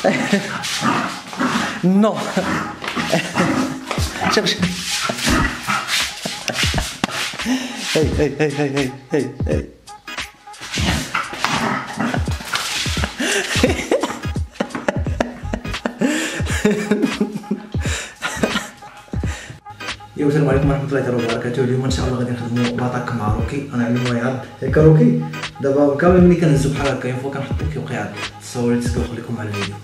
Non. شوف هي هي هي هي هي هي يا السلام عليكم ورحمه الله تعالى وبركاته. اليوم ان شاء الله غادي نخدموا لاطاك مع روكي. انا علمو يعرف هكا روكي. دابا كامل ملي كنهزو بحال هكا ينفو كنحطو كيوقع التصاور اللي تسكو لكم على الفيديو.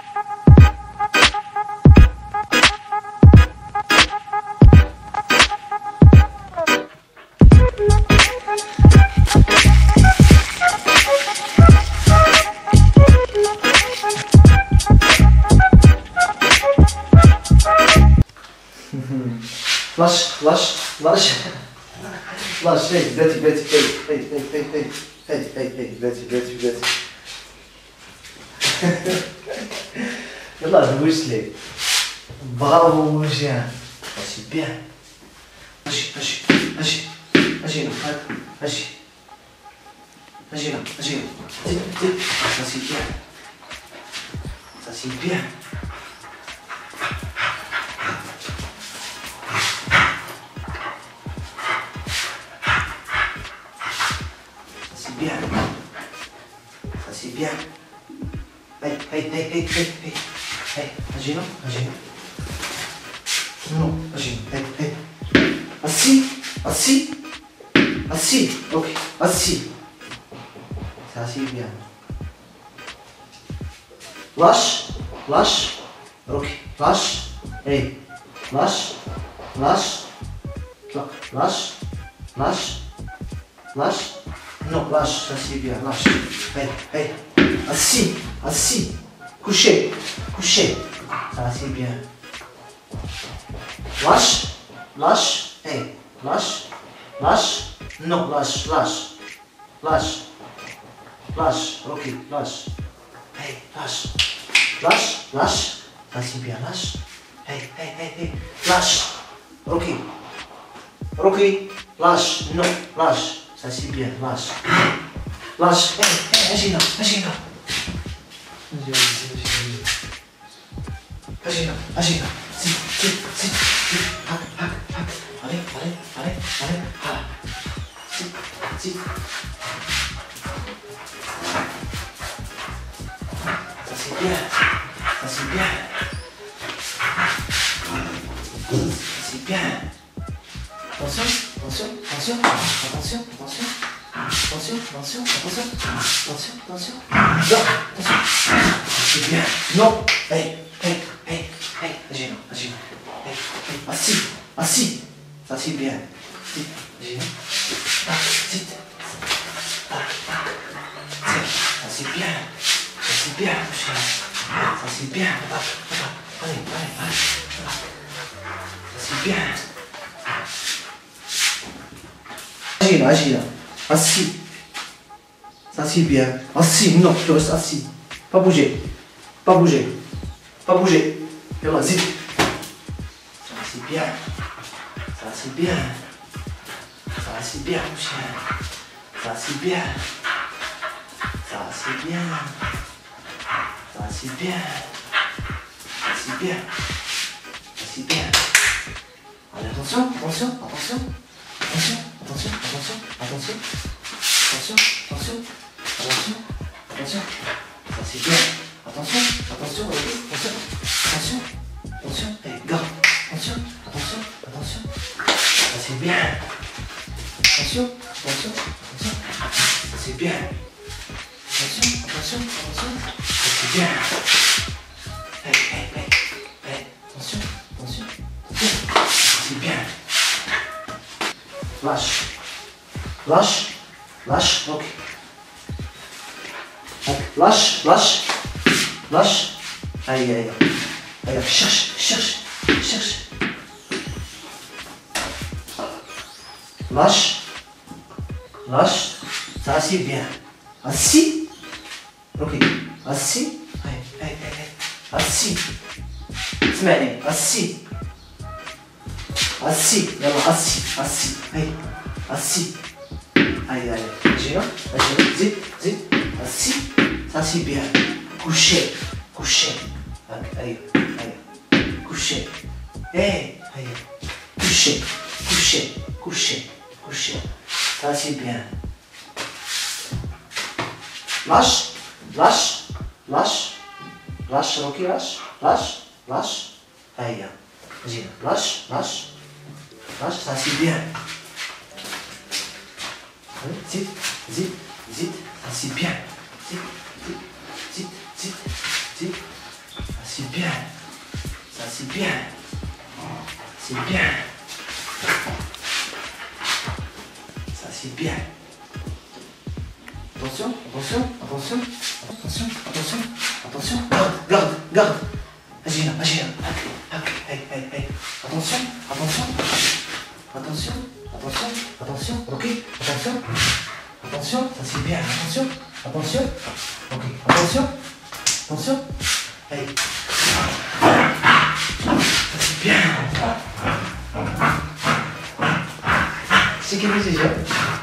فلاش فلاش فلاش فلاش هاي بلاتي بلاتي هاي هاي هاي هاي هاي هاي هاي بلاتي بلاتي بلاتي يلا دوزت لي برافو مزيان سي بيان. اجي اجي اجي اجي هنا هاك اجي اجي هنا اجي هنا زيد زيد سي بيان سي بيان. Bien. Ça c'est bien. Hey, hey, hey, hey, hey, hey. Hey, agis-le, agis-le. Non, agis-le. Hey, hey. Assis, assis. Assis, ok. Assis. Ça c'est bien. Lâche, lâche. Ok, lâche. Hey, lâche, lâche. Lâche, lâche, lâche. Non, lâche, ça c'est bien, lâche. Hey, hey. Assis, assis. Couché, couché. Ça c'est bien. Lâche, lâche. Hey, lâche, lâche. Non, lâche, lâche. Lâche. Lâche, ok, lâche. Hey, lâche. Lâche, lâche. Ça c'est bien, lâche. Hey, hey, hey, hey. Lâche. Ok. Ok, lâche. Non, lâche. Ça c'est bien, lâche. Lâche. Hey, hey, agis là, agis là. Agis là, agis là. Si, si, si, si. Hack, hack, hack. Allez, allez, allez, allez. Ah. Si, si. Ça c'est bien. Ça c'est bien. C'est bien. Attention, attention, attention, attention, attention, attention, attention, attention, attention, attention, attention, c'est bien, non, hey, hey, hey, hey, agis là, agis là, hey, hey, assis, assis, ça c'est bien, sit, agis là, sit, ça c'est bien, ça c'est bien, ça c'est bien, allez, allez, allez, ça c'est bien. Agis là, agis là. Assis. Ça c'est bien. Assis, non, tu restes assis. Pas bouger. Pas bouger. Pas bouger. Yallah, zip. Ça c'est bien. Ça c'est bien. Ça c'est bien, mon chien. Ça c'est bien. Ça c'est bien. Ça c'est bien. Ça c'est bien. Ça c'est bien. Allez, attention, attention, attention. Attention, attention, attention, attention, attention, attention, attention, attention, ça c'est bien, attention, attention, attention, attention, attention, et garde, attention, attention, attention, ça c'est bien, attention, attention, attention, ça c'est bien, attention, attention, attention, ça c'est bien, hey, hey, hey, hey, attention, attention, attention, c'est bien. Lâche, lâche, lâche, ok. Lâche, lâche, lâche. Aïe, aïe, aïe, cherche, cherche, cherche. Lâche, lâche, ça c'est bien. Assis, ok. Assis, aïe, aïe, aïe, assis. اسمعني, assis. Assis, يلا assis, assis, aïe, assis, aïe, aïe, agis là, zid, zid, assis, ça c'est bien, couché, couché. Allez, couché. Allez, couché, couché, couché, couché. Ça c'est bien. Lâche, lâche, lâche, lâche, Rocky, lâche, lâche, lâche. Allez, vas-y, lâche, lâche, lâche, ça c'est bien. Allez, zit, zit, zit, ça c'est bien. Zit, zit, zit, zit, ça c'est bien. Ça c'est bien. C'est bien. Ça c'est bien. Attention, attention, attention, attention, attention, attention. Garde, garde. Agis là, agis là. Hey. Attention, attention. Attention, attention, attention. Ok, attention. Attention, ça c'est bien. Attention, attention. Ok, attention. Attention. Hey. Ça c'est bien. C'est quel est déjà?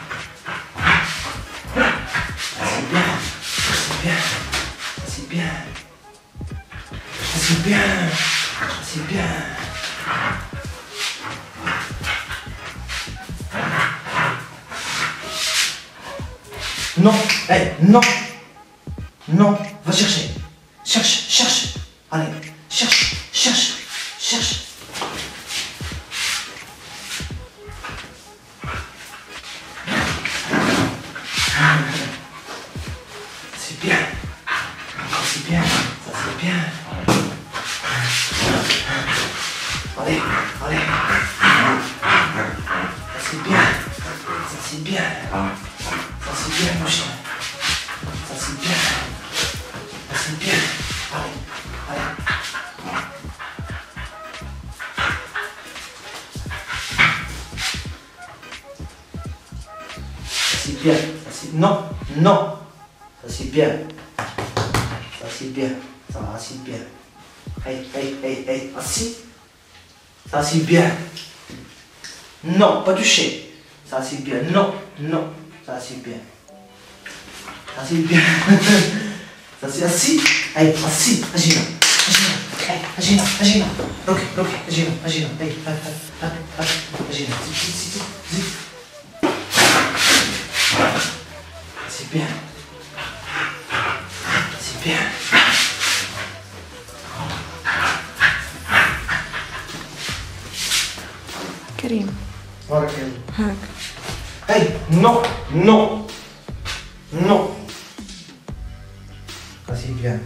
C'est bien. C'est bien. C'est bien. C'est bien. Non, hey, non. Non, va chercher. Cherche. Allez, cherche. C'est bien. C'est bien. Ça c'est bien. Allez. Ça c'est bien. Ça c'est bien. Ça c'est bien, mon chien. Ça c'est bien. Ça c'est bien. Allez. Ça c'est bien. Ça c'est... Non. Ça c'est bien. Ça c'est bien. Ça va, c'est bien. Hey. Assis. Ça c'est bien. Non, pas toucher. Ça c'est bien. Non. Ça c'est bien. Ça c'est bien. Ça c'est assis. Hey, assis. Agis là. Agis là. Ok, agis là. Hey, agis là. Zit. C'est bien. C'est bien. كريم هاك هاك. Hey, non. Ça c'est bien.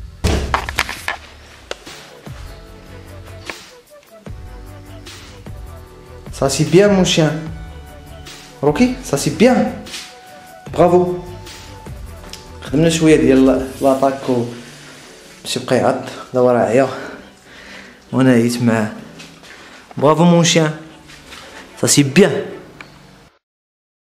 Ça c'est bien mon chien. Ok, ça c'est bien. برافو. خدمنا شويه ديال لاطاك و شي بقى يعط دابا راه عيا وانا عييت معاه. برافو مون شيان. Ça c'est bien.